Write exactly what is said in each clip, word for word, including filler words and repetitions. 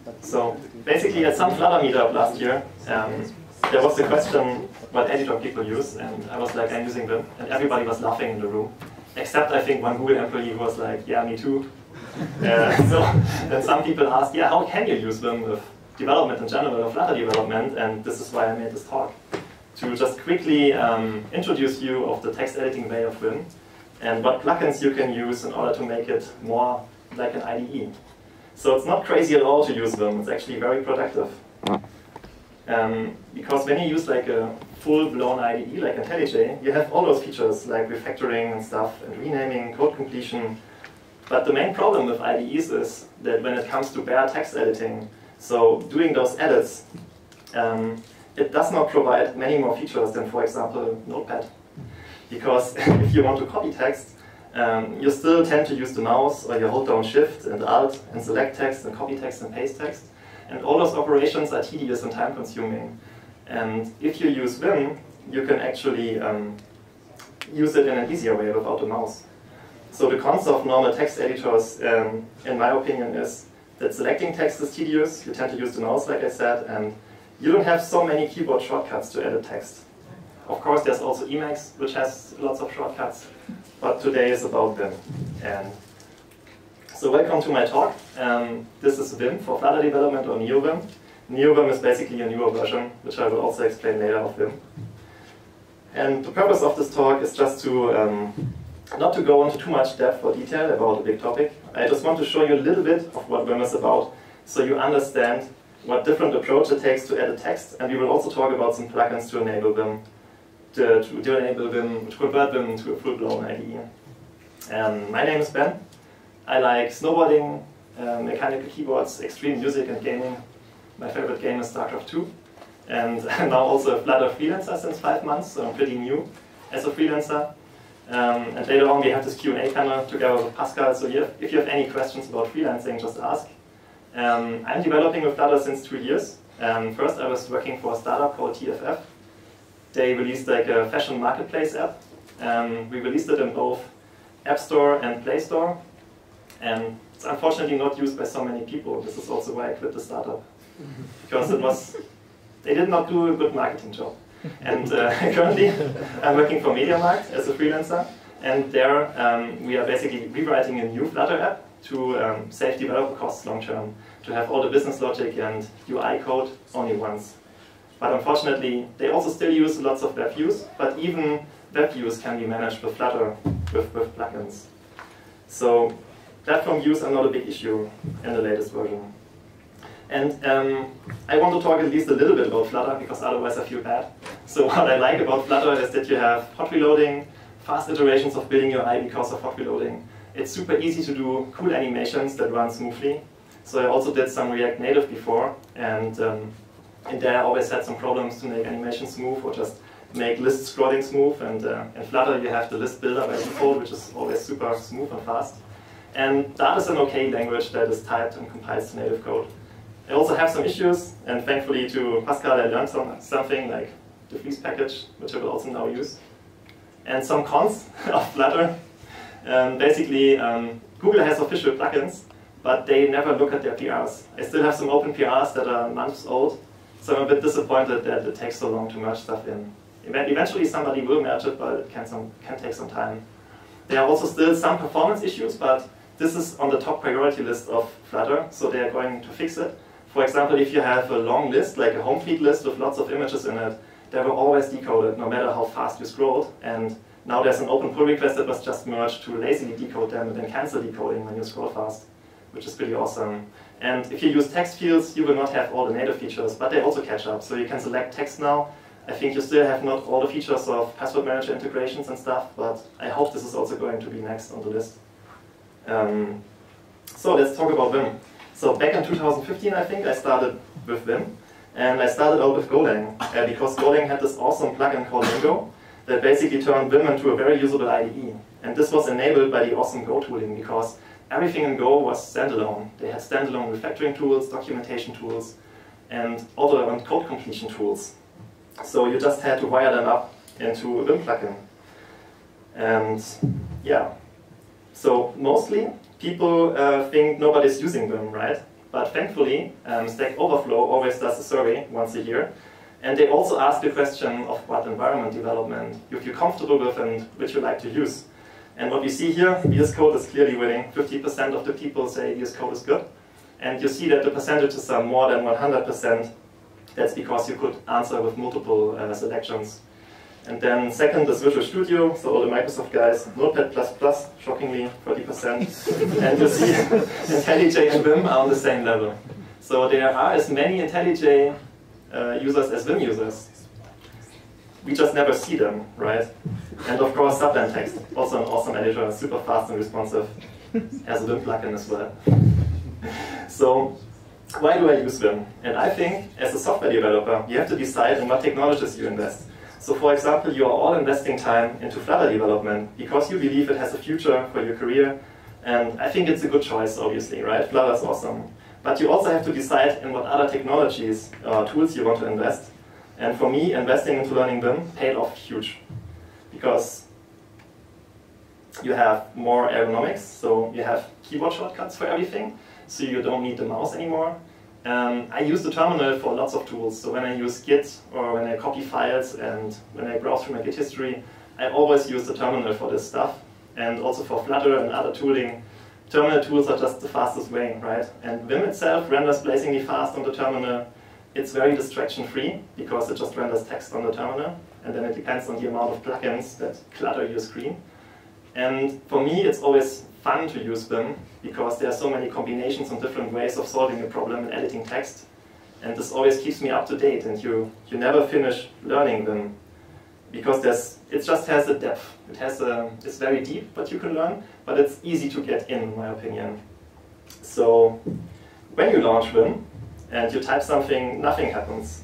So basically at some Flutter meetup last year, um, there was the question what editor people use, and I was like, I'm using Vim, and everybody was laughing in the room, except I think one Google employee who was like, yeah, me too. Uh, so then some people asked, yeah, how can you use Vim with development in general, or Flutter development, and this is why I made this talk. To just quickly um, introduce you of the text editing way of Vim, and what plugins you can use in order to make it more like an I D E. So it's not crazy at all to use Vim, it's actually very productive. Um, because when you use like a full-blown I D E like IntelliJ, you have all those features like refactoring and stuff, and renaming, code completion. But the main problem with I D Es is that when it comes to bare text editing, so doing those edits, um, it does not provide many more features than, for example, Notepad. Because if you want to copy text, um, you still tend to use the mouse, or you hold down Shift and Alt and select text and copy text and paste text. And all those operations are tedious and time consuming. And if you use Vim, you can actually um, use it in an easier way without a mouse. So the cons of normal text editors, um, in my opinion, is that selecting text is tedious, you tend to use the mouse like I said, and you don't have so many keyboard shortcuts to edit text. Of course there's also Emacs, which has lots of shortcuts, but today is about Vim. And so welcome to my talk. Um, this is Vim for Flutter development, or NeoVim. NeoVim is basically a newer version, which I will also explain later of Vim. And the purpose of this talk is just to, um, not to go into too much depth or detail about a big topic. I just want to show you a little bit of what Vim is about, so you understand what different approach it takes to edit text, and we will also talk about some plugins to enable Vim, to, to, to enable Vim, to convert Vim into a full-blown I D E. Um, my name is Ben. I like snowboarding, uh, mechanical keyboards, extreme music and gaming. My favorite game is StarCraft two. And I'm now also a Flutter freelancer since five months, so I'm pretty new as a freelancer. Um, and later on we have this Q and A panel together with Pascal, so you have, if you have any questions about freelancing, just ask. Um, I'm developing with Flutter since two years. Um, first I was working for a startup called T F F. They released like a fashion marketplace app. Um, we released it in both App Store and Play Store. And it's unfortunately not used by so many people. This is also why I quit the startup. Because it was, they did not do a good marketing job. And uh, currently I'm working for MediaMarkt as a freelancer. And there um, we are basically rewriting a new Flutter app to um, save developer costs long term, to have all the business logic and U I code only once. But unfortunately, they also still use lots of web views, but even web views can be managed with Flutter, with, with plugins. So platform views are not a big issue in the latest version. And um, I want to talk at least a little bit about Flutter, because otherwise I feel bad. So what I like about Flutter is that you have hot reloading, fast iterations of building your U I because of hot reloading. It's super easy to do cool animations that run smoothly. So I also did some React Native before, and um, in there I always had some problems to make animation smooth or just make list scrolling smooth. And uh, in Flutter you have the list builder by default, which is always super smooth and fast. And Dart is an okay language that is typed and compiles to native code. I also have some issues, and thankfully to Pascal I learned some, something like the Fleece package, which I will also now use. And some cons of Flutter. Um, basically, um, Google has official plugins, but they never look at their P Rs. I still have some open P Rs that are months old, so I'm a bit disappointed that it takes so long to merge stuff in. Eventually somebody will merge it, but it can, some, can take some time. There are also still some performance issues, but this is on the top priority list of Flutter, so they are going to fix it. For example, if you have a long list, like a home feed list with lots of images in it, they will always decode it, no matter how fast you scrolled. And now there's an open pull request that was just merged to lazily decode them and then cancel decoding when you scroll fast, which is pretty awesome. And if you use text fields, you will not have all the native features, but they also catch up. So you can select text now. I think you still have not all the features of password manager integrations and stuff, but I hope this is also going to be next on the list. Um, so let's talk about Vim. So back in two thousand fifteen, I think, I started with Vim. And I started out with Golang, uh, because Golang had this awesome plugin called Lingo that basically turned Vim into a very usable I D E. And this was enabled by the awesome Go tooling, because everything in Go was standalone. They had standalone refactoring tools, documentation tools, and all the relevant code completion tools. So you just had to wire them up into a Vim plugin. And yeah, so mostly people uh, think nobody's using Vim, right? But thankfully, um, Stack Overflow always does a survey once a year. And they also ask the question of what environment development you feel comfortable with and which you like to use. And what we see here, V S Code is clearly winning. fifty percent of the people say V S Code is good. And you see that the percentages are more than one hundred percent. That's because you could answer with multiple uh, selections. And then second is Visual Studio, so all the Microsoft guys. Notepad plus plus, shockingly, thirty percent. And you see IntelliJ and Vim are on the same level. So there are as many IntelliJ uh, users as Vim users. We just never see them, right? And of course, Sublime Text, also an awesome editor, super fast and responsive, has a Vim plugin as well. So, why do I use Vim? And I think, as a software developer, you have to decide in what technologies you invest. So, for example, you are all investing time into Flutter development because you believe it has a future for your career. And I think it's a good choice, obviously, right? Flutter is awesome. But you also have to decide in what other technologies or tools you want to invest. And for me, investing into learning Vim paid off huge. Because you have more ergonomics, so you have keyboard shortcuts for everything, so you don't need the mouse anymore. Um, I use the terminal for lots of tools, so when I use Git or when I copy files and when I browse through my Git history, I always use the terminal for this stuff. And also for Flutter and other tooling, terminal tools are just the fastest way, right? And Vim itself renders blazingly fast on the terminal. It's very distraction-free because it just renders text on the terminal, and then it depends on the amount of plugins that clutter your screen. And for me, it's always fun to use Vim because there are so many combinations and different ways of solving a problem and editing text. And this always keeps me up to date, and you, you never finish learning Vim because there's, it just has a depth. It has a, it's very deep what you can learn, but it's easy to get in, in my opinion. So when you launch Vim and you type something, nothing happens.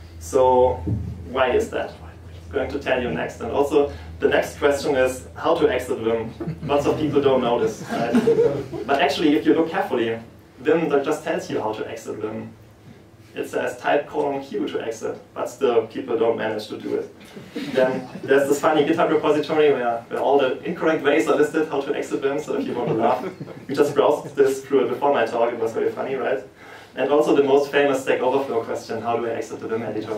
So why is that? I'm going to tell you next. And also, the next question is how to exit Vim. Lots of people don't know this, right? But actually, if you look carefully, Vim just tells you how to exit Vim. It says type colon Q to exit, but still people don't manage to do it. Then there's this funny GitHub repository where, where all the incorrect ways are listed how to exit Vim, so if you want to laugh, we just browsed this through it before my talk, it was very funny, right? And also the most famous Stack Overflow question, how do I exit the Vim editor?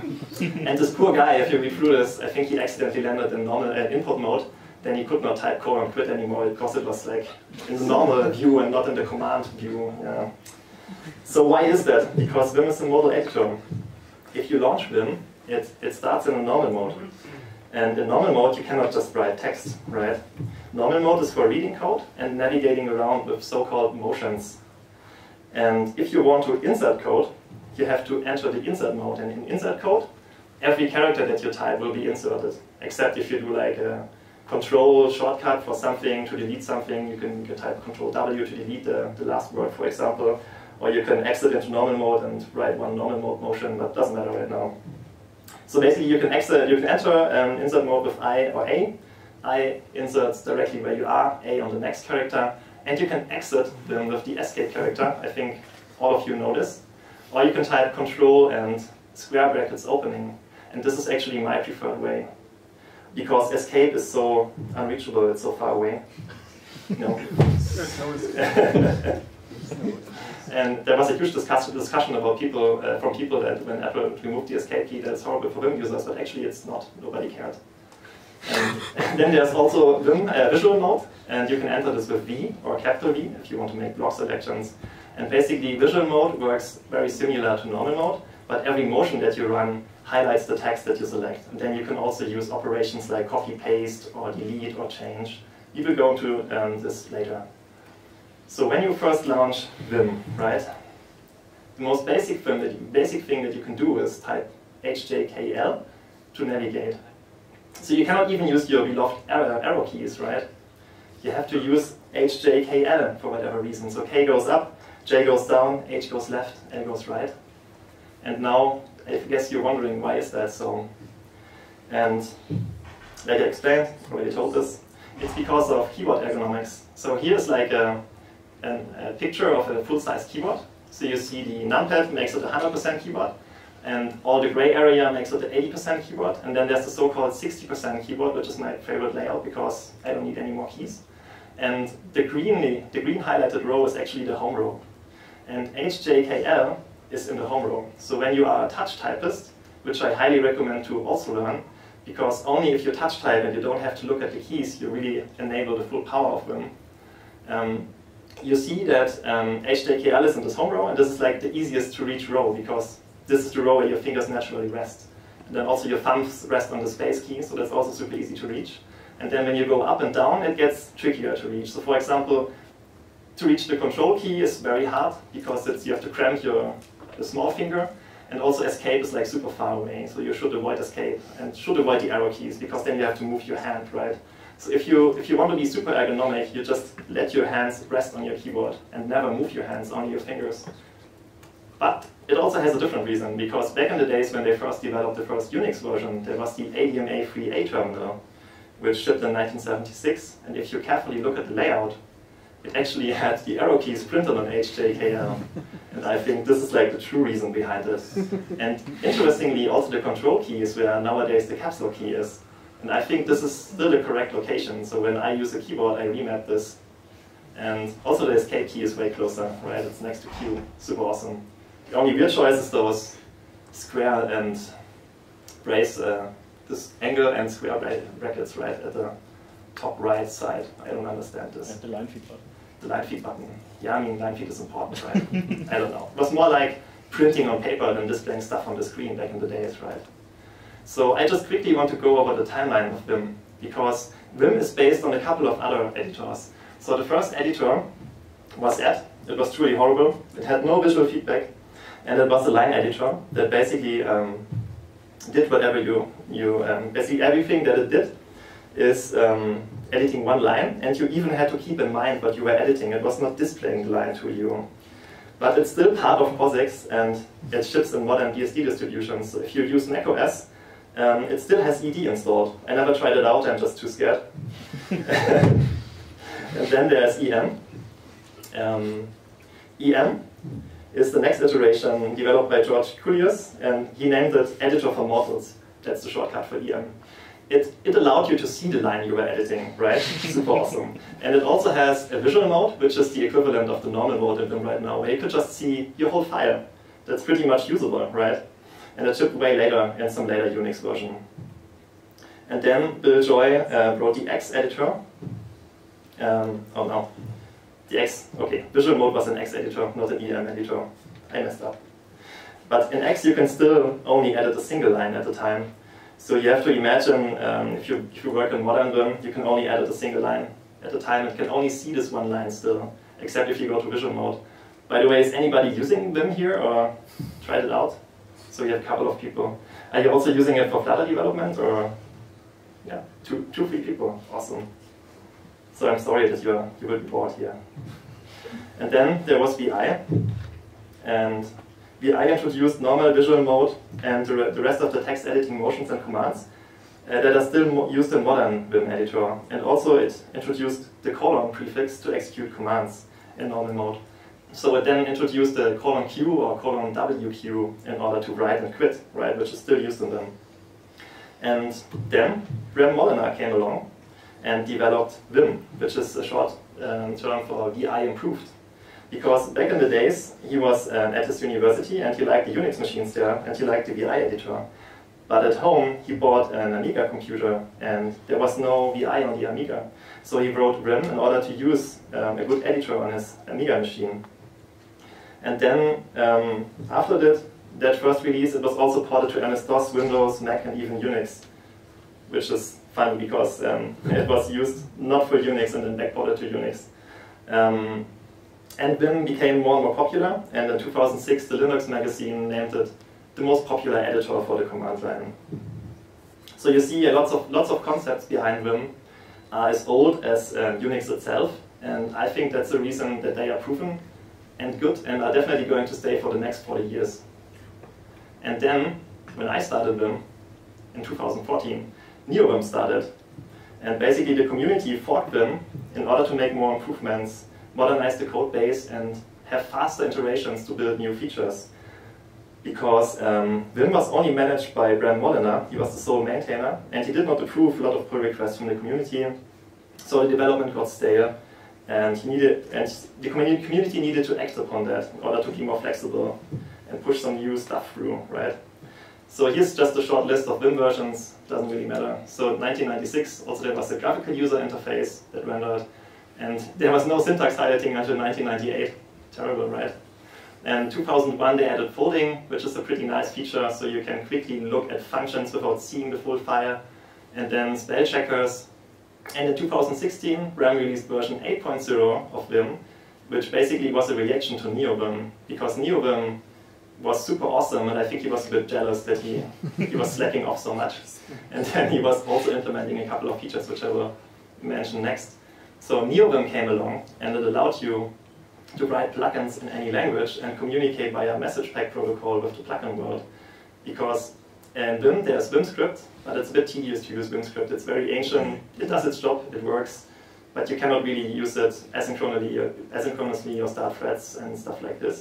And this poor guy, if you read through this, I think he accidentally landed in normal uh, input mode, then he could not type colon quit anymore because it was like in the normal view and not in the command view. Yeah. So why is that? Because Vim is a modal editor. If you launch Vim, it, it starts in a normal mode. And in normal mode, you cannot just write text, right? Normal mode is for reading code and navigating around with so-called motions. And if you want to insert code, you have to enter the insert mode. And in insert code, every character that you type will be inserted, except if you do like a control shortcut for something, to delete something, you can, you can type control W to delete the, the last word, for example. Or you can exit into normal mode and write one normal mode motion, but doesn't matter right now. So basically you can exit, you can enter um, insert mode with I or A. I inserts directly where you are, A on the next character, and you can exit them with the escape character. I think all of you know this. Or you can type control and square brackets opening. And this is actually my preferred way. Because escape is so unreachable, it's so far away. No. And there was a huge discuss discussion about people, uh, from people that when Apple removed the escape key, that's horrible for Vim users, but actually it's not. Nobody cared. And, and then there's also Vim uh, visual mode, and you can enter this with V or capital V if you want to make block selections. And basically, visual mode works very similar to normal mode, but every motion that you run highlights the text that you select. And then you can also use operations like copy, paste, or delete, or change. We will go into um, this later. So when you first launch Vim, right, the most basic thing that you, basic thing that you can do is type H J K L to navigate. So you cannot even use your beloved arrow, arrow keys, right? You have to use H J K L for whatever reason. So K goes up, J goes down, H goes left, L goes right. And now, I guess you're wondering, why is that so? And like I explained, already told this, it's because of keyboard ergonomics. So here's like a An, a picture of a full-size keyboard. So you see the numpad makes it a one hundred percent keyboard, and all the gray area makes it an eighty percent keyboard, and then there's the so-called sixty percent keyboard, which is my favorite layout because I don't need any more keys. And the green, the green highlighted row is actually the home row. And H J K L is in the home row. So when you are a touch typist, which I highly recommend to also learn, because only if you touch type and you don't have to look at the keys, you really enable the full power of Vim. Um, you see that um, H J K L is in this home row, and this is like the easiest to reach row, because this is the row where your fingers naturally rest. And then also your thumbs rest on the space key, so that's also super easy to reach. And then when you go up and down, it gets trickier to reach. So for example, to reach the control key is very hard, because it's, you have to cramp your, your small finger. And also escape is like super far away, so you should avoid escape and should avoid the arrow keys, because then you have to move your hand, right? So if you, if you want to be super ergonomic, you just let your hands rest on your keyboard and never move your hands, only your fingers. But it also has a different reason, because back in the days when they first developed the first Unix version, there was the A D M A three A terminal, which shipped in nineteen seventy-six, and if you carefully look at the layout, it actually had the arrow keys printed on H J K L. And I think this is like the true reason behind it. And interestingly, also the control key is where nowadays the capsule key is. And I think this is still the correct location. So when I use a keyboard, I remap this. And also the escape key is way closer, right? It's next to Q. Super awesome. The only weird choice is those square and brace, uh, this angle and square brackets right at the top right side. I don't understand this. And the line feed button. The line feed button. Yeah, I mean, line feed is important, right? I don't know. It was more like printing on paper than displaying stuff on the screen back in the days, right? So I just quickly want to go over the timeline of Vim, because Vim is based on a couple of other editors. So the first editor was Ed. It was truly horrible. It had no visual feedback, and it was a line editor that basically um, did whatever you, you um, basically everything that it did is um, editing one line, and you even had to keep in mind what you were editing. It was not displaying the line to you. But it's still part of POSIX, and it ships in modern B S D distributions. So if you use macOS, um, it still has E D installed. I never tried it out, I'm just too scared. And then there's E M. Um, E M is the next iteration developed by George Cullius, and he named it Editor for Mortals. That's the shortcut for E M. It, it allowed you to see the line you were editing, right? Super awesome. And it also has a visual mode, which is the equivalent of the normal mode in Vim right now, where you could just see your whole file. That's pretty much usable, right? And it shipped way later in some later Unix version. And then Bill Joy uh, wrote the X editor. Um, oh no, the X, okay. Visual mode was an X editor, not an E M editor. I messed up. But in X you can still only edit a single line at a time. So you have to imagine, um, if, you, if you work in modern Vim, you can only edit a single line at a time. It can only see this one line still, except if you go to visual mode. By the way, is anybody using Vim here, or tried it out? So you have a couple of people. Are you also using it for Flutter development, or? Yeah, two, two, three people, awesome. So I'm sorry that you're, you will be bored here. And then there was V I, and V I introduced normal visual mode and the, re the rest of the text editing motions and commands uh, that are still used in modern Vim editor. And also it introduced the colon prefix to execute commands in normal mode. So it then introduced the colon Q or colon W Q in order to write and quit, right, which is still used in Vim. And then Bram Mollenaar came along and developed Vim, which is a short um, term for V I improved. Because back in the days, he was um, at his university and he liked the Unix machines there and he liked the V I editor. But at home, he bought an Amiga computer and there was no V I on the Amiga. So he wrote Vim in order to use um, a good editor on his Amiga machine. And then, um, after that, that first release, it was also ported to M S DOS, Windows, Mac, and even Unix, which is funny because um, it was used not for Unix and then backported to Unix. Um, And Vim became more and more popular, and in two thousand six the Linux magazine named it the most popular editor for the command line. So you see uh, lots of lots of concepts behind Vim are as old as uh, Unix itself, and I think that's the reason that they are proven and good and are definitely going to stay for the next forty years. And then, when I started Vim in two thousand fourteen, NeoVim started, and basically the community forked Vim in order to make more improvements, modernize the code base, and have faster iterations to build new features. Because um, Vim was only managed by Bram Mollenaar, he was the sole maintainer, and he did not approve a lot of pull requests from the community, so the development got stale, And he needed, and the community needed to act upon that in order to be more flexible and push some new stuff through, right? So here's just a short list of Vim versions, doesn't really matter. So nineteen ninety-six, also there was a graphical user interface that rendered, and there was no syntax highlighting until nineteen ninety-eight. Terrible, right? And two thousand one, they added folding, which is a pretty nice feature, so you can quickly look at functions without seeing the full file, and then spell checkers. And in two thousand sixteen, RAM released version eight point oh of Vim, which basically was a reaction to NeoVim, because NeoVim was super awesome, and I think he was a bit jealous that he, he was slacking off so much. And then he was also implementing a couple of features, which I will mention next. So NeoVim came along, and it allowed you to write plugins in any language and communicate via message pack protocol with the plugin world. Because in Vim, there's VimScript, but it's a bit tedious to use VimScript. It's very ancient, it does its job, it works, but you cannot really use it asynchronously or, asynchronously or start threads and stuff like this.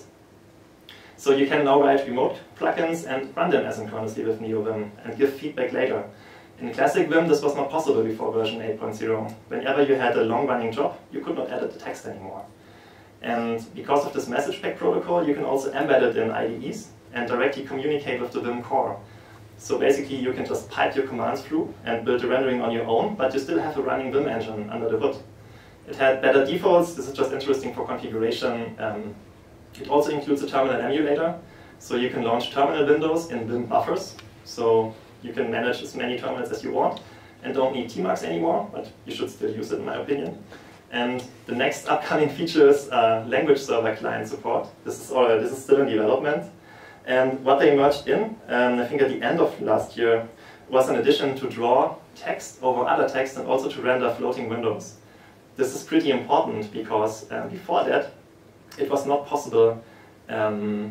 So you can now write remote plugins and run them asynchronously with NeoVim and give feedback later. In classic Vim, this was not possible before version eight point oh. Whenever you had a long-running job, you could not edit the text anymore. And because of this message pack protocol, you can also embed it in I D Es and directly communicate with the Vim core. So basically, you can just pipe your commands through and build the rendering on your own, but you still have a running Vim engine under the hood. It had better defaults. This is just interesting for configuration. Um, it also includes a terminal emulator, so you can launch terminal windows in Vim buffers. So you can manage as many terminals as you want and don't need T marks anymore, but you should still use it in my opinion. And the next upcoming feature is uh, language server client support. This is, all, this is still in development. And what they merged in, um, I think at the end of last year, was an addition to draw text over other text and also to render floating windows. This is pretty important because um, before that, it was not possible um,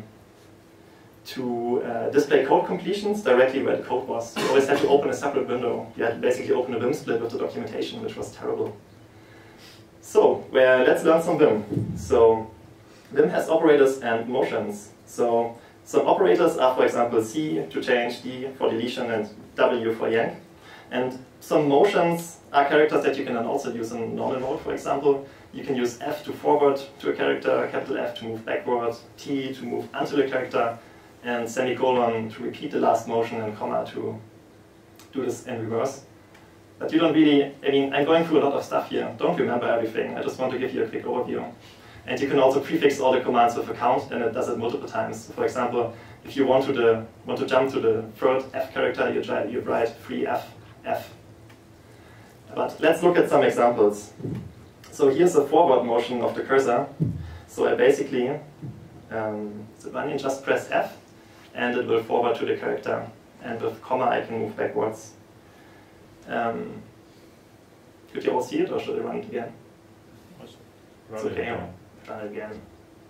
to uh, display code completions directly where the code was. You always had to open a separate window. You had to basically open a Vim split with the documentation, which was terrible. So, well, let's learn some Vim. So, Vim has operators and motions. So, some operators are, for example, C to change, D for deletion, and W for yank. And some motions are characters that you can then also use in normal mode, for example. You can use F to forward to a character, capital F to move backward, T to move until a character, and semicolon to repeat the last motion, and comma to do this in reverse. But you don't really, I mean, I'm going through a lot of stuff here. Don't remember everything. I just want to give you a quick overview. And you can also prefix all the commands with a count, and it does it multiple times. So for example, if you want to the want to jump to the third F character, you try you write three F F. But let's look at some examples. So here's a forward motion of the cursor. So I basically, um, so when you just press F, and it will forward to the character, and with comma I can move backwards. Um, could you all see it, or should I run it again? It's okay. Run it again.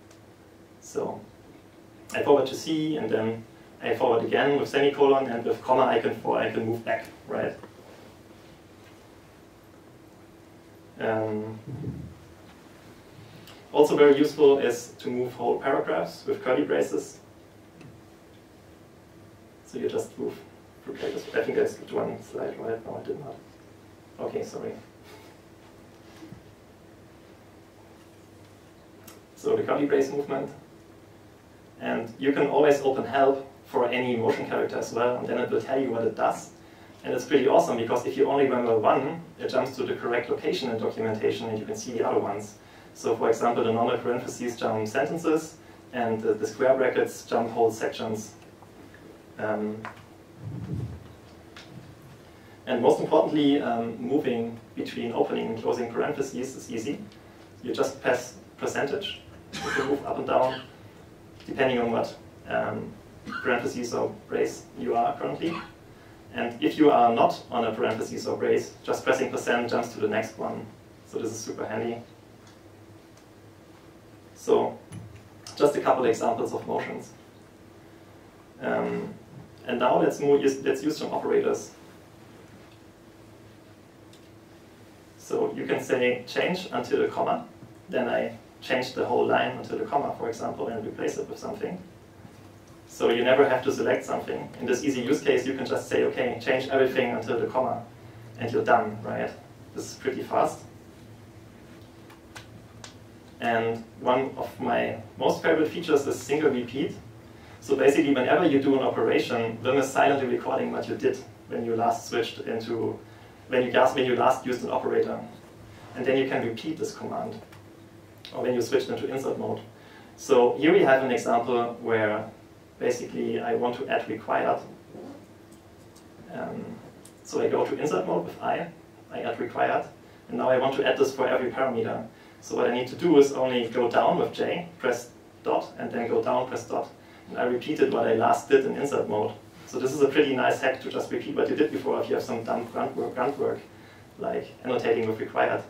So I forward to C, and then I forward again with semicolon, and with comma I can for I can move back, right? Um, also very useful is to move whole paragraphs with curly braces. So you just move through pages. I think I skipped one slide, right? No, I did not. Okay, sorry. So the curly brace movement. And you can always open help for any motion character as well, and then it will tell you what it does. And it's pretty awesome because if you only remember one, it jumps to the correct location in documentation and you can see the other ones. So for example, the normal parentheses jump sentences, and the, the square brackets jump whole sections. Um, and most importantly, um, moving between opening and closing parentheses is easy. You just press percentage. You can move up and down depending on what um, parentheses or brace you are currently. And if you are not on a parentheses or brace, just pressing percent jumps to the next one. So this is super handy. So just a couple examples of motions. Um, and now let's move. Let's use some operators. So you can say change until a comma. Then I change the whole line until the comma, for example, and replace it with something. So you never have to select something. In this easy use case, you can just say, okay, change everything until the comma, and you're done, right? This is pretty fast. And one of my most favorite features is single repeat. So basically, whenever you do an operation, Vim is silently recording what you did when you last switched into, when you, when you last used an operator. And then you can repeat this command, or when you switched into insert mode. So here we have an example where basically I want to add required. Um, so I go to insert mode with I, I add required, and now I want to add this for every parameter. So what I need to do is only go down with J, press dot, and then go down, press dot. And I repeated what I last did in insert mode. So this is a pretty nice hack to just repeat what you did before if you have some dumb grunt work, grunt work like annotating with required.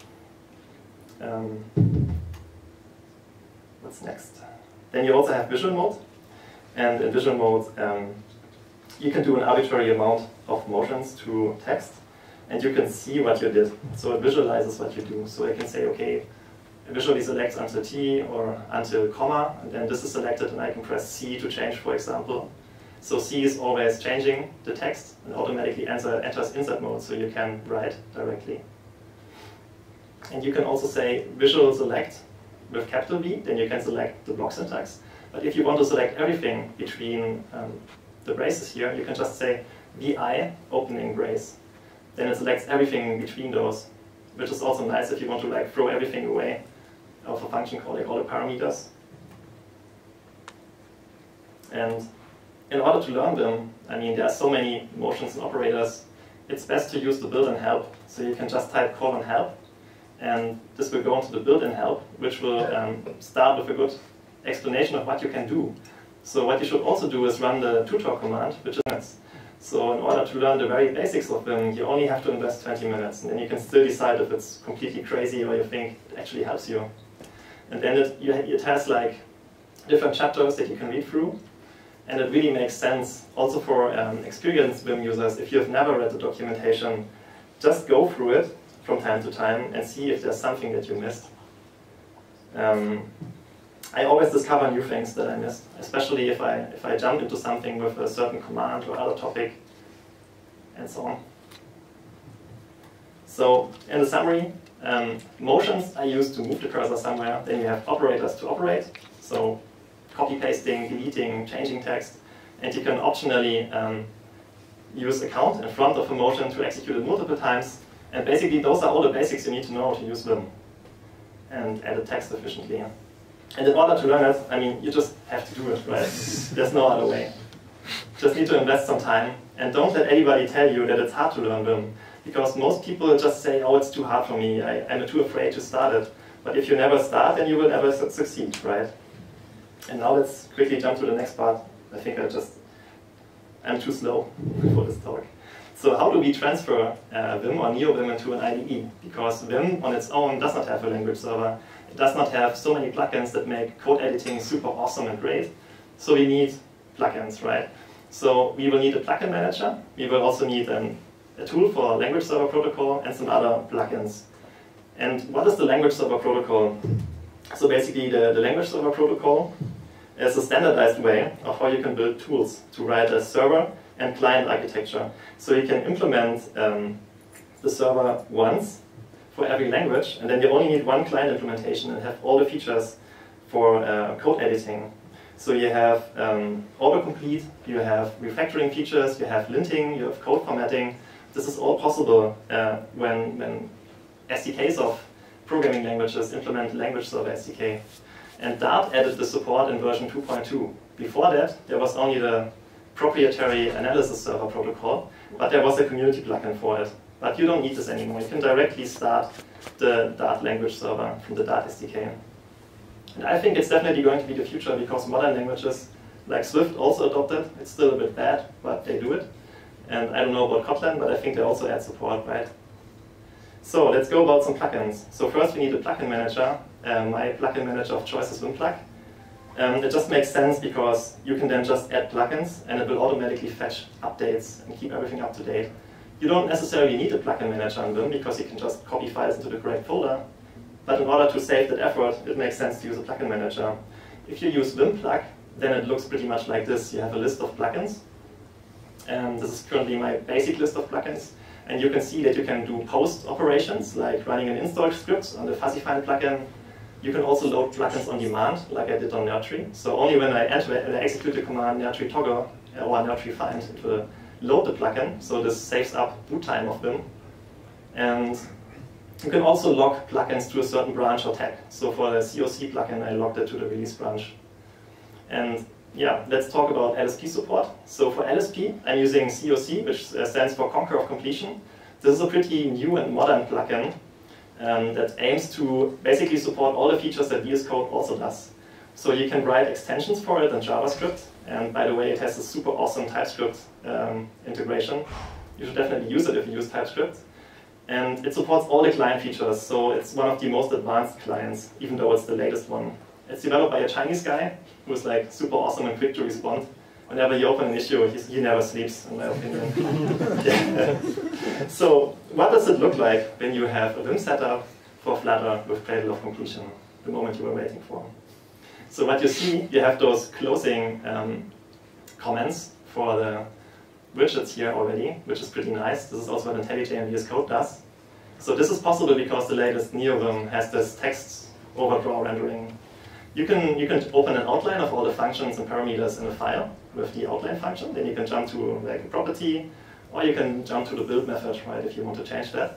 Um, what's next? Then you also have visual mode. And in visual mode, um, you can do an arbitrary amount of motions to text, and you can see what you did. So it visualizes what you do. So I can say, okay, visually select until T or until comma, and then this is selected, and I can press C to change, for example. So C is always changing the text and automatically enter, enters insert mode, so you can write directly. And you can also say visual select with capital V, then you can select the block syntax. But if you want to select everything between um, the braces here, you can just say V I opening brace. Then it selects everything between those, which is also nice if you want to like throw everything away of a function call, like all the parameters. And in order to learn them, I mean, there are so many motions and operators, it's best to use the built-in help. So you can just type colon help, and this will go into the built-in help, which will um, start with a good explanation of what you can do. So what you should also do is run the tutor command, which is so in order to learn the very basics of Vim, you only have to invest twenty minutes, and then you can still decide if it's completely crazy or you think it actually helps you. And then it, you, it has like different chapters that you can read through, and it really makes sense also for um, experienced Vim users. If you've never read the documentation, just go through it from time to time and see if there's something that you missed. Um, I always discover new things that I missed, especially if I, if I jump into something with a certain command or other topic, and so on. So, in the summary, um, motions are used to move the cursor somewhere. Then you have operators to operate, so copy-pasting, deleting, changing text. And you can optionally um, use a count in front of a motion to execute it multiple times. And basically, those are all the basics you need to know to use Vim and edit text efficiently. And in order to learn it, I mean, you just have to do it, right? There's no other way. Just need to invest some time, and don't let anybody tell you that it's hard to learn Vim, because most people just say, oh, it's too hard for me, I, I'm too afraid to start it. But if you never start, then you will never su succeed, right? And now let's quickly jump to the next part. I think I just, I'm too slow for this talk. So how do we transfer uh, Vim or NeoVim into an I D E? Because Vim on its own does not have a language server. It does not have so many plugins that make code editing super awesome and great. So we need plugins, right? So we will need a plugin manager. We will also need an, a tool for language server protocol and some other plugins. And what is the language server protocol? So basically the, the language server protocol is a standardized way of how you can build tools to write a server and client architecture. So you can implement um, the server once for every language, and then you only need one client implementation and have all the features for uh, code editing. So you have um, autocomplete, you have refactoring features, you have linting, you have code formatting. This is all possible uh, when, when S D Ks of programming languages implement language server S D K. And Dart added the support in version two point two. Before that, there was only the proprietary analysis server protocol, but there was a community plugin for it. But you don't need this anymore. You can directly start the Dart language server from the Dart S D K. And I think it's definitely going to be the future, because modern languages like Swift also adopt it. It's still a bit bad, but they do it. And I don't know about Kotlin, but I think they also add support, right? So let's go about some plugins. So first we need a plugin manager. Um, my plugin manager of choice is WimPlug. Um, it just makes sense because you can then just add plugins and it will automatically fetch updates and keep everything up to date. You don't necessarily need a plugin manager in Vim because you can just copy files into the correct folder. But in order to save that effort, it makes sense to use a plugin manager. If you use WimPlug, then it looks pretty much like this. You have a list of plugins. And this is currently my basic list of plugins. And you can see that you can do post operations, like running an install script on the FuzzyFind plugin. You can also load plugins on demand, like I did on Nerdtree. So only when I enter, when I execute the command Nerdtree Toggle or Nerdtree find, it will load the plugin. So this saves up boot time of Vim. And you can also log plugins to a certain branch or tag. So for the C O C plugin, I logged it to the release branch. And yeah, let's talk about L S P support. So for L S P, I'm using C O C, which stands for Conquer of Completion. This is a pretty new and modern plugin um, that aims to basically support all the features that V S Code also does. So you can write extensions for it in JavaScript. And by the way, it has a super awesome TypeScript um, integration. You should definitely use it if you use TypeScript. And it supports all the client features, so it's one of the most advanced clients, even though it's the latest one. It's developed by a Chinese guy who's like super awesome and quick to respond. Whenever you open an issue, he's, he never sleeps, in my opinion. Yeah. So what does it look like when you have a Vim setup for Flutter with Cradle of Completion, the moment you were waiting for? So what you see, you have those closing um, comments for the widgets here already, which is pretty nice. This is also what IntelliJ and V S Code does. So this is possible because the latest NeoVim has this text overdraw rendering. You can, you can open an outline of all the functions and parameters in a file with the outline function. Then you can jump to like a property, or you can jump to the build method, right, if you want to change that.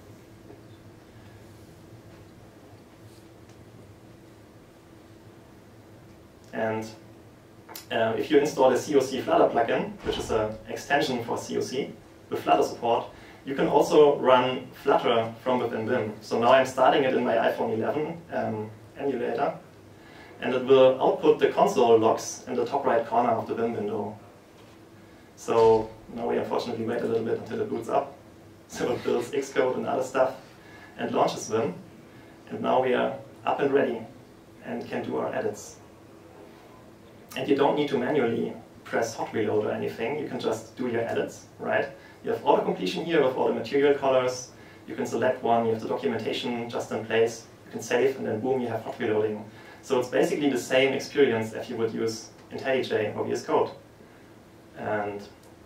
And uh, if you install a C O C Flutter plugin, which is an extension for C O C with Flutter support, you can also run Flutter from within Vim. So now I'm starting it in my iPhone eleven um, emulator, and it will output the console logs in the top right corner of the Vim window. So now we unfortunately wait a little bit until it boots up. So it builds Xcode and other stuff and launches Vim. And now we are up and ready and can do our edits. And you don't need to manually press hot reload or anything. You can just do your edits, right? You have auto completion here with all the material colors. You can select one, you have the documentation just in place. You can save, and then boom, you have hot reloading. So it's basically the same experience if you would use IntelliJ or V S Code. And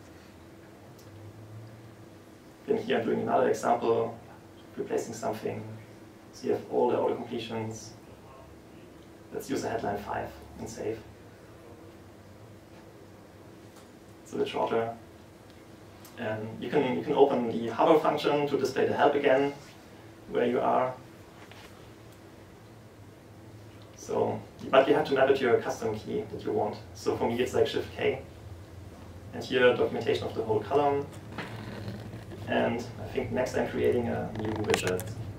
then here I'm doing another example, replacing something. So you have all the auto completions. Let's use a headline five and save. It's a bit shorter. And you can, you can open the hover function to display the help again, where you are. So, but you have to map it to your custom key that you want. So for me, it's like Shift K. And here, documentation of the whole column. And I think next I'm creating a new widget.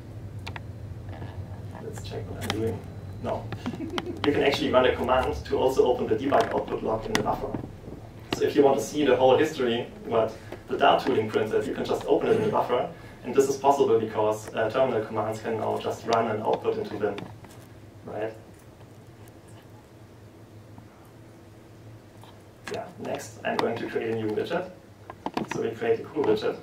Let's check what I'm doing. No. You can actually run a command to also open the debug output log in the buffer. So if you want to see the whole history, what the Dart tooling printed, you can just open it in the buffer. And this is possible because uh, terminal commands can now just run and output into Vim, right? Yeah, next I'm going to create a new widget. So we create a cool widget.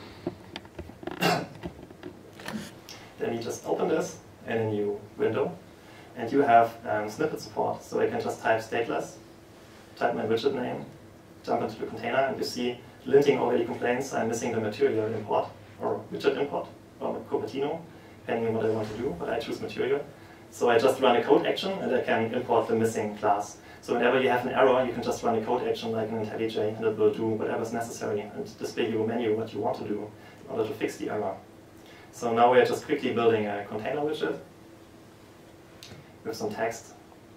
Then we just open this in a new window. And you have um, snippet support. So I can just type stateless, type my widget name, jump into the container, and you see linting already complains I'm missing the material import, or widget import, or Cupertino, depending on what I want to do, but I choose material. So I just run a code action, and I can import the missing class. So whenever you have an error, you can just run a code action like an IntelliJ, and it will do whatever is necessary, and display you a menu what you want to do in order to fix the error. So now we're just quickly building a container widget with some text.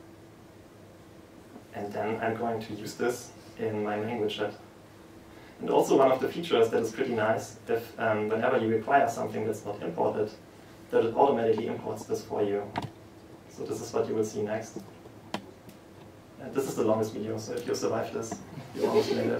And then I'm going to use this in my main widget. And also one of the features that is pretty nice, if um, whenever you require something that's not imported, that it automatically imports this for you. So this is what you will see next. And this is the longest video, so if you survive this, you almost made it.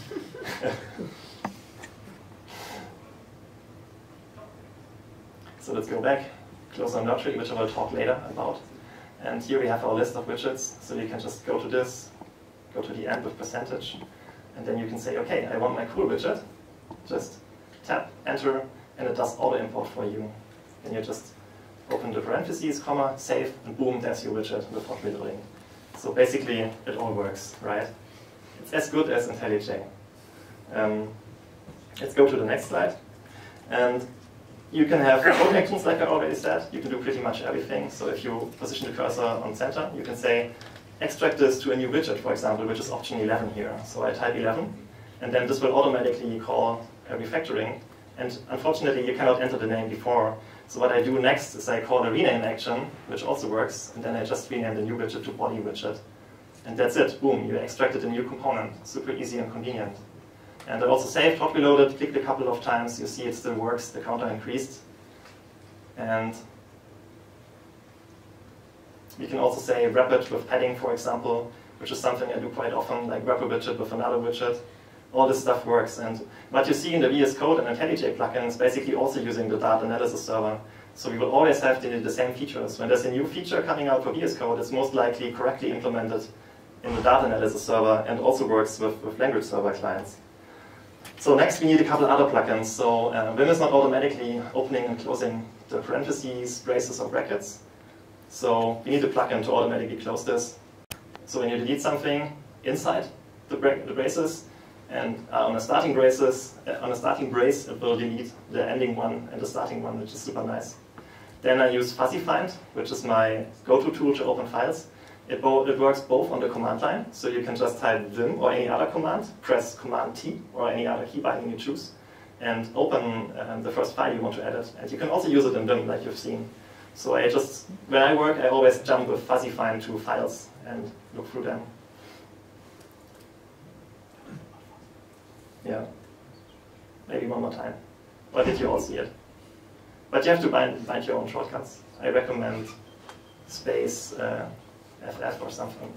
So let's go back, close on Nerdtree, which I will talk later about. And here we have our list of widgets, so you can just go to this, go to the end with percentage, and then you can say, okay, I want my cool widget. Just tap, enter, and it does auto import for you. Then you just open the parentheses, comma, save, and boom, there's your widget with hot reloading. So basically, it all works, right? It's as good as IntelliJ. Um, let's go to the next slide. And you can have code actions, like I already said. You can do pretty much everything. So if you position the cursor on center, you can say, extract this to a new widget, for example, which is option eleven here. So I type eleven, and then this will automatically call a refactoring. And unfortunately, you cannot enter the name before. So what I do next is I call a rename action, which also works, and then I just rename the new widget to body widget. And that's it. Boom, you extracted a new component. Super easy and convenient. And I also saved, hot reloaded, clicked a couple of times. You see it still works. The counter increased. And we can also say wrap it with padding, for example, which is something I do quite often, like wrap a widget with another widget. All this stuff works. And what you see in the V S Code and IntelliJ plugin is basically also using the data analysis server. So we will always have the, the same features. When there's a new feature coming out for V S Code, it's most likely correctly implemented in the data analysis server and also works with, with language server clients. So next we need a couple other plugins. So uh, Vim is not automatically opening and closing the parentheses, braces, or brackets. So we need a plugin to automatically close this. So when you delete something inside the, bra the braces, and uh, on a starting braces, uh, on a starting brace, it will delete the ending one and the starting one, which is super nice. Then I use FuzzyFind, which is my go-to tool to open files. It, it works both on the command line, so you can just type Vim or any other command, press Command T or any other key binding you choose, and open uh, the first file you want to edit. And you can also use it in Vim, like you've seen. So I just, when I work, I always jump with FuzzyFind to files and look through them. Yeah, maybe one more time. Or did you all see it? But you have to bind, bind your own shortcuts. I recommend space uh, F F or something.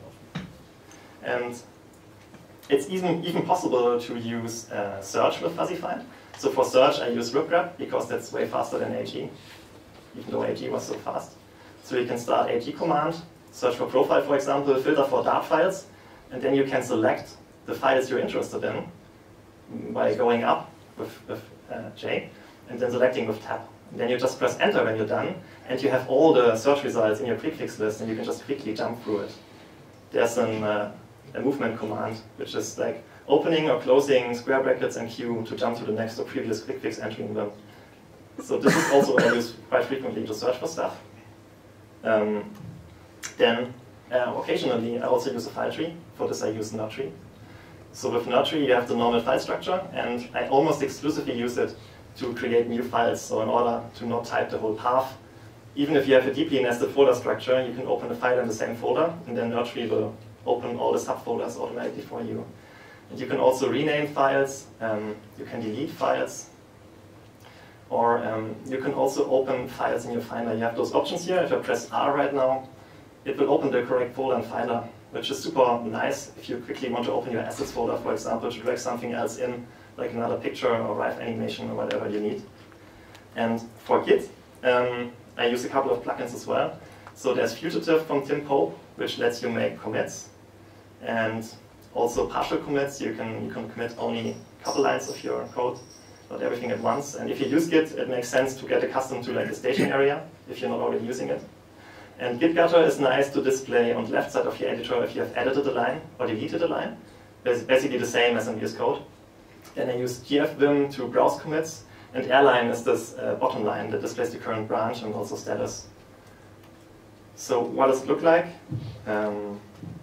And it's even, even possible to use uh, search with FuzzyFind. So for search, I use riprap because that's way faster than A G, even though A G was so fast. So you can start A G command, search for profile, for example, filter for Dart files, and then you can select the files you're interested in by going up with, with uh, J, and then selecting with tab. And then you just press enter when you're done, and you have all the search results in your prefix list, and you can just quickly jump through it. There's an, uh, a movement command, which is like opening or closing square brackets and Q to jump to the next or previous quick fix entry in them. So this is also what I use quite frequently to search for stuff. Um, then uh, occasionally I also use a file tree. For this I use Nerdtree. So with Nerdtree you have the normal file structure, and I almost exclusively use it to create new files. So in order to not type the whole path, even if you have a deeply nested folder structure, you can open a file in the same folder, and then Nerdtree will open all the subfolders automatically for you. And you can also rename files, um, you can delete files, or um, you can also open files in your Finder. You have those options here. If I press R right now, it will open the correct folder in Finder, which is super nice if you quickly want to open your assets folder, for example, to drag something else in, like another picture or Rive animation or whatever you need. And for Git, um, I use a couple of plugins as well. So there's Fugitive from Tim Pope, which lets you make commits, and also partial commits. You can you can commit only a couple lines of your code, not everything at once. And if you use Git, it makes sense to get accustomed to like a staging area if you're not already using it. And Git Gutter is nice to display on the left side of your editor if you have edited a line or deleted a line. It's basically the same as in V S Code. Then I use gfvim to browse commits, and airline is this uh, bottom line that displays the current branch and also status. So what does it look like? Um,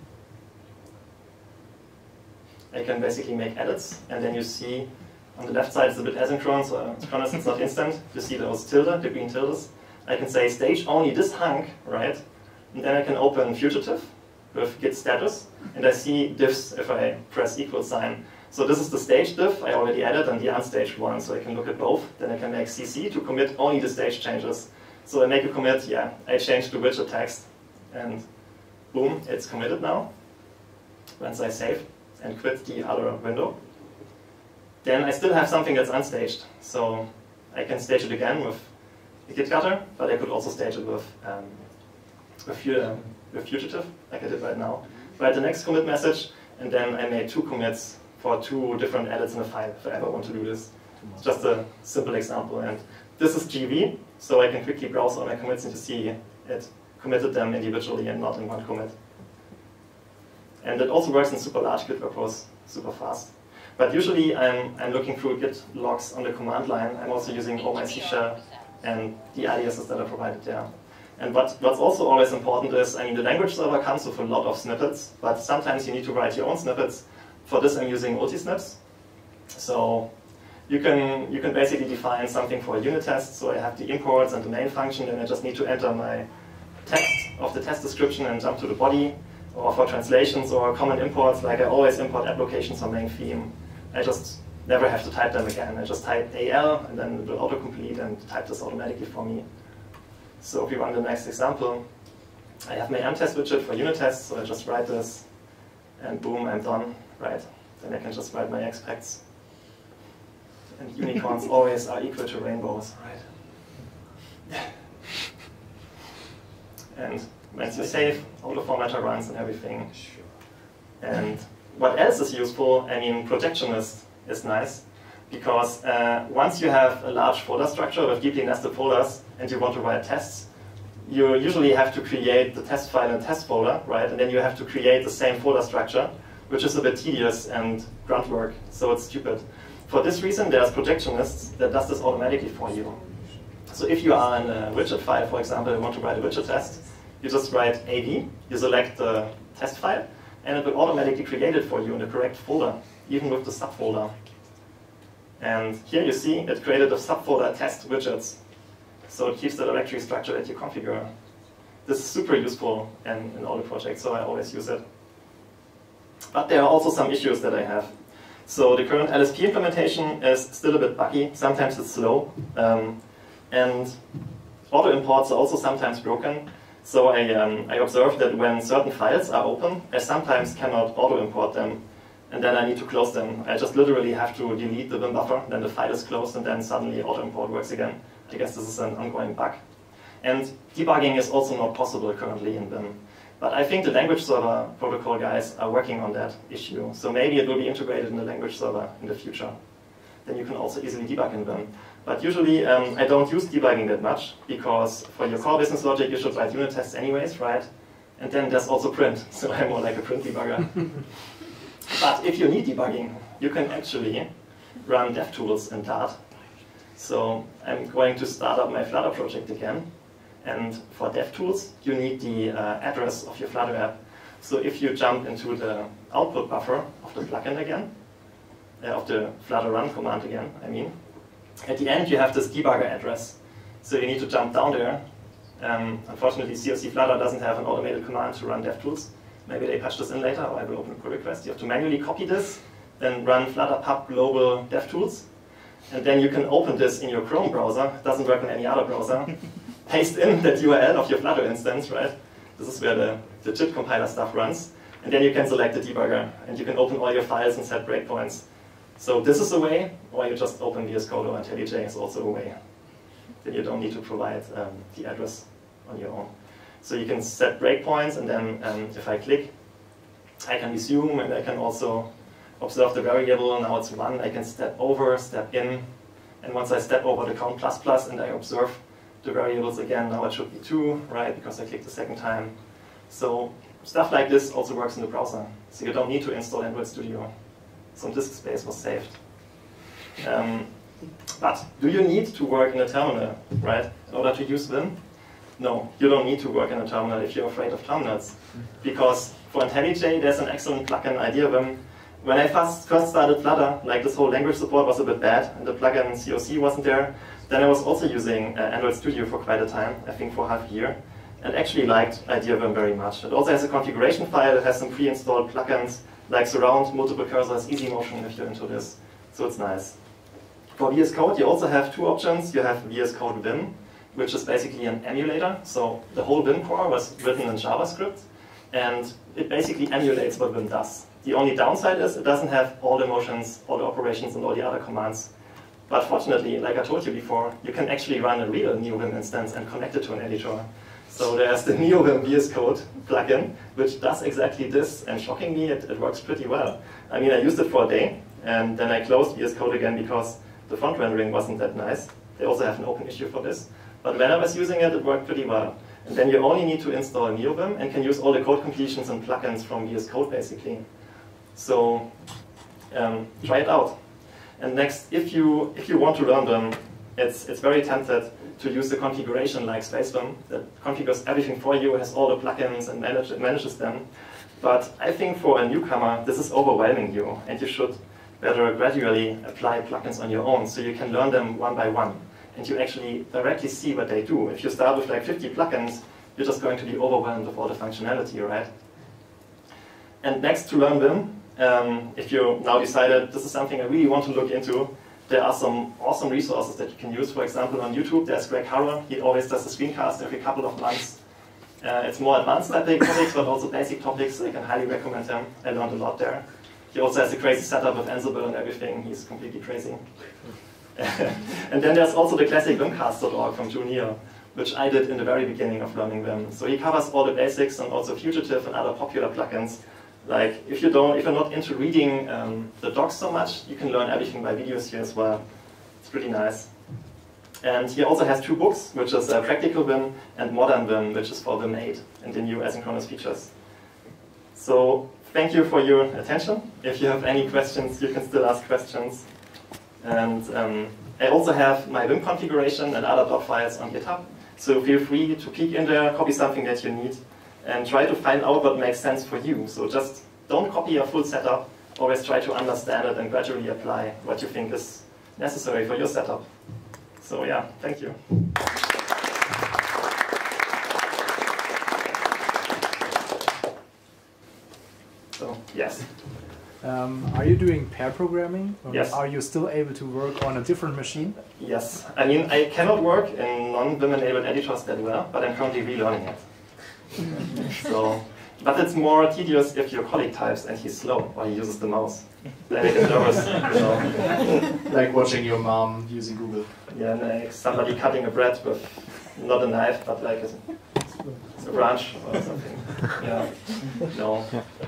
I can basically make edits, and then you see on the left side it's a bit asynchronous, so synchronous, it's not instant. You see those tilde, the green tildes. I can say stage only this hunk, right? And then I can open Fugitive with git status, and I see diffs if I press equal sign. So this is the stage diff I already added and the unstaged one, so I can look at both. Then I can make C C to commit only the stage changes. So I make a commit, yeah, I change the widget text, and boom, it's committed now. Once I save and quit the other window. Then I still have something that's unstaged. So I can stage it again with the Git Gutter, but I could also stage it with, um, with, um, with Fugitive, like I did right now. Write the next commit message, and then I made two commits for two different edits in a file if I ever want to do this. Just a simple example. And this is G V, so I can quickly browse all my commits and to see it committed them individually and not in one commit. And it also works in super large Git workflows, super fast. But usually I'm, I'm looking through Git logs on the command line. I'm also using O M I C shell and the aliases that are provided there. And what, what's also always important is, I mean, the language server comes with a lot of snippets, but sometimes you need to write your own snippets. For this, I'm using multi-snips. So you can, you can basically define something for a unit test. So I have the imports and the main function, and I just need to enter my text of the test description and jump to the body. Or for translations or common imports, like I always import applications from main theme. I just never have to type them again. I just type A L, and then it will autocomplete and type this automatically for me. So if we run the next example, I have my mtest widget for unit tests, so I just write this, and boom, I'm done, right? Then I can just write my expects. And unicorns always are equal to rainbows, right? And once you save, all the formatter runs and everything. And what else is useful? I mean, projectionist is nice, because uh, once you have a large folder structure with deeply nested folders and you want to write tests, you usually have to create the test file in a test folder, right? And then you have to create the same folder structure, which is a bit tedious and grunt work, so it's stupid. For this reason, there's projectionists that does this automatically for you. So if you are in a widget file, for example, and want to write a widget test, you just write A D, you select the test file, and it will automatically create it for you in the correct folder, even with the subfolder. And here you see it created a subfolder test widgets. So it keeps the directory structure that you configure. This is super useful in, in all the projects, so I always use it. But there are also some issues that I have. So the current L S P implementation is still a bit buggy. Sometimes it's slow. Um, and auto imports are also sometimes broken. So I, um, I observed that when certain files are open, I sometimes cannot auto import them. And then I need to close them. I just literally have to delete the Vim buffer, then the file is closed, and then suddenly auto import works again. I guess this is an ongoing bug. And debugging is also not possible currently in Vim. But I think the language server protocol guys are working on that issue. So maybe it will be integrated in the language server in the future. Then you can also easily debug in Vim. But usually um, I don't use debugging that much, because for your core business logic you should write unit tests anyways, right? And then there's also print, so I'm more like a print debugger. But if you need debugging, you can actually run DevTools in Dart. So I'm going to start up my Flutter project again. And for DevTools, you need the uh, address of your Flutter app. So if you jump into the output buffer of the plugin again, uh, of the Flutter run command again, I mean, at the end you have this debugger address. So you need to jump down there. Um, unfortunately, C O C Flutter doesn't have an automated command to run DevTools. Maybe they patch this in later, or I will open a pull request. You have to manually copy this, then run flutter pub global DevTools. And then you can open this in your Chrome browser. It doesn't work on any other browser. Paste in that U R L of your Flutter instance, right? This is where the, the JIT compiler stuff runs. And then you can select the debugger, and you can open all your files and set breakpoints. So this is a way, or you just open V S Code or IntelliJ is also a way. Then you don't need to provide um, the address on your own. So you can set breakpoints, and then um, if I click, I can resume, and I can also observe the variable. Now it's one. I can step over, step in, and once I step over the count plus plus and I observe the variables again, now it should be two, right? Because I clicked the second time. So stuff like this also works in the browser. So you don't need to install Android Studio. Some disk space was saved. Um, but do you need to work in a terminal, right, in order to use Vim? No, you don't need to work in a terminal if you're afraid of terminals. Because for IntelliJ, there's an excellent plugin, IdeaVim. When I first, first started Flutter, like this whole language support was a bit bad, and the plugin C O C wasn't there, then I was also using uh, Android Studio for quite a time, I think for half a year, and actually liked IdeaVim very much. It also has a configuration file, it has some pre-installed plugins, like Surround, multiple cursors, easy motion if you're into this, so it's nice. For V S Code, you also have two options. You have V S Code Vim, which is basically an emulator. So the whole Vim core was written in JavaScript, and it basically emulates what Vim does. The only downside is it doesn't have all the motions, all the operations, and all the other commands. But fortunately, like I told you before, you can actually run a real NeoVim instance and connect it to an editor. So there's the NeoVim V S Code plugin, which does exactly this, and shockingly, it, it works pretty well. I mean, I used it for a day, and then I closed V S Code again because the font rendering wasn't that nice. They also have an open issue for this. But when I was using it, it worked pretty well. And then you only need to install NeoVim and can use all the code completions and plugins from V S Code, basically. So Um, try it out. And next, if you if you want to learn them, it's it's very tempted to use the configuration like SpaceVim that configures everything for you, has all the plugins and manage, manages them. But I think for a newcomer, this is overwhelming you, and you should better gradually apply plugins on your own so you can learn them one by one. And you actually directly see what they do. If you start with like fifty plugins, you're just going to be overwhelmed with all the functionality, right? And next, to learn Vim, um, if you now decided this is something I really want to look into, there are some awesome resources that you can use. For example, on YouTube, there's Greg Harrer. He always does a screencast every couple of months. Uh, it's more advanced topics, but also basic topics. I can highly recommend him. I learned a lot there. He also has a crazy setup with Ansible and everything. He's completely crazy. And then there's also the classic vimcast dot org from Junior, which I did in the very beginning of learning Vim. So he covers all the basics and also Fugitive and other popular plugins. Like if you don't, if you're not into reading um, the docs so much, you can learn everything by videos here as well. It's pretty nice. And he also has two books, which is uh, Practical Vim and Modern Vim, which is for Vim eight and the new asynchronous features. So thank you for your attention. If you have any questions, you can still ask questions. And um, I also have my Vim configuration and other doc files on GitHub. So feel free to peek in there, copy something that you need, and try to find out what makes sense for you. So just don't copy a full setup. Always try to understand it and gradually apply what you think is necessary for your setup. So yeah, thank you. So, yes. Um, are you doing pair programming? Or yes. Are you still able to work on a different machine? Yes. I mean, I cannot work in non-Vim enabled editors that well, but I'm currently relearning it. So, but it's more tedious if your colleague types and he's slow or he uses the mouse. Then I get nervous, you know. Like watching your mom using Google. Yeah, like somebody cutting a bread with not a knife, but like a, a branch or something. Yeah. No.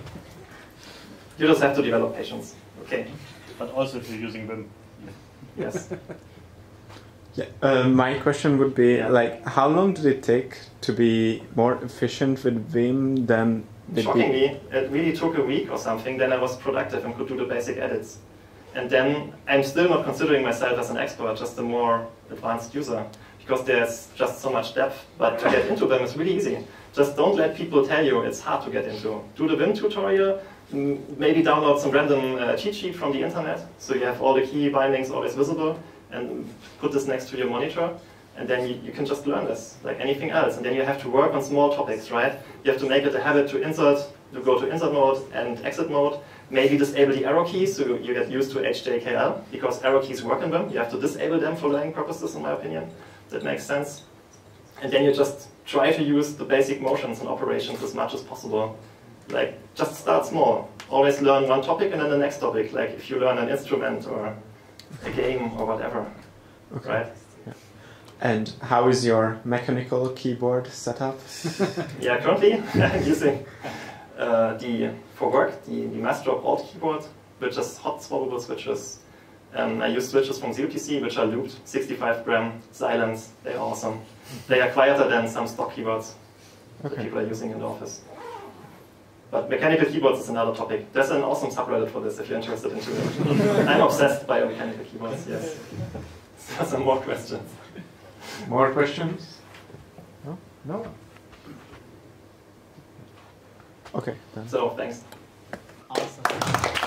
You just have to develop patience. Okay. But also if you're using Vim. Yes. Yeah. Uh, my question would be, yeah. like, how long did it take to be more efficient with Vim than with Shockingly, it really took a week or something. Then I was productive and could do the basic edits. And then I'm still not considering myself as an expert, just a more advanced user, because there's just so much depth. But to get into Vim is really easy. Just don't let people tell you it's hard to get into. Do the Vim tutorial. Maybe download some random uh, cheat sheet from the internet, so you have all the key bindings always visible, and put this next to your monitor, and then you, you can just learn this, like anything else. And then you have to work on small topics, right? You have to make it a habit to insert, to go to insert mode and exit mode, maybe disable the arrow keys so you get used to H J K L, because arrow keys work in them. You have to disable them for learning purposes, in my opinion. That makes sense. And then you just try to use the basic motions and operations as much as possible. Like, just start small. Always learn one topic and then the next topic. Like, if you learn an instrument or a game or whatever, okay. Right? Yeah. And how is your mechanical keyboard set up? Yeah, currently I'm using uh, the, for work, the, the Massdrop Alt keyboard, which is hot swappable switches. Um, I use switches from zero T C, which are looped, sixty-five gram, silence, they're awesome. They are quieter than some stock keyboards okay. that people are using in the office. But mechanical keyboards is another topic. There's an awesome subreddit for this if you're interested into it. I'm obsessed by mechanical keyboards, yes. So some more questions. More questions? No? No? Okay. Then. So, thanks. Awesome.